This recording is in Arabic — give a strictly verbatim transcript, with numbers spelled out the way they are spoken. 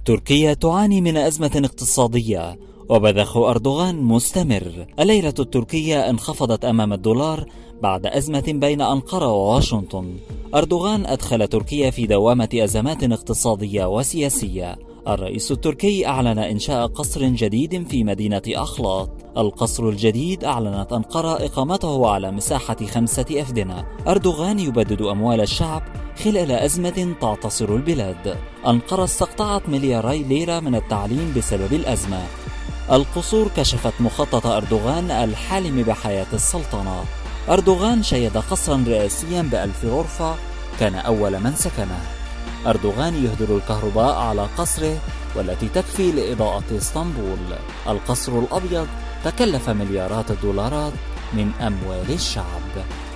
تركيا تعاني من أزمة اقتصادية وبذخ أردوغان مستمر. الليرة التركية انخفضت أمام الدولار بعد أزمة بين أنقرة وواشنطن. أردوغان أدخل تركيا في دوامة أزمات اقتصادية وسياسية. الرئيس التركي أعلن إنشاء قصر جديد في مدينة أخلاط. القصر الجديد أعلنت أنقرة إقامته على مساحة خمسة أفدنة. أردوغان يبدد أموال الشعب خلال أزمة تعتصر البلاد. أنقرة استقطعت ملياري ليرة من التعليم بسبب الأزمة. القصور كشفت مخطط أردوغان الحالم بحياة السلطنة. أردوغان شيد قصرا رئاسيا بألف غرفة كان أول من سكنه. أردوغان يهدر الكهرباء على قصره والتي تكفي لإضاءة اسطنبول. القصر الأبيض تكلف مليارات الدولارات من أموال الشعب.